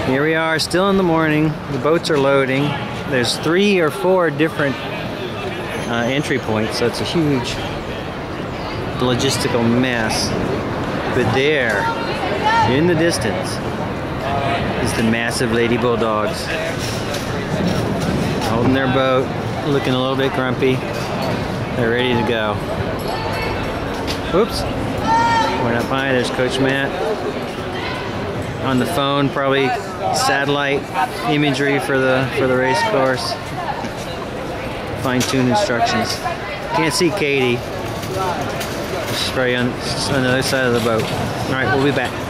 Here we are, still in the morning. The boats are loading. There's 3 or 4 different entry points, so it's a huge logistical mess. But there, in the distance, is the massive Lady Bulldogs. Holding their boat, looking a little bit grumpy. They're ready to go. Oops. We're not by. There's Coach Matt. On the phone, probably satellite imagery for the race course. Fine-tuned instructions. Can't see Katie. She's probably on the other side of the boat. All right, we'll be back.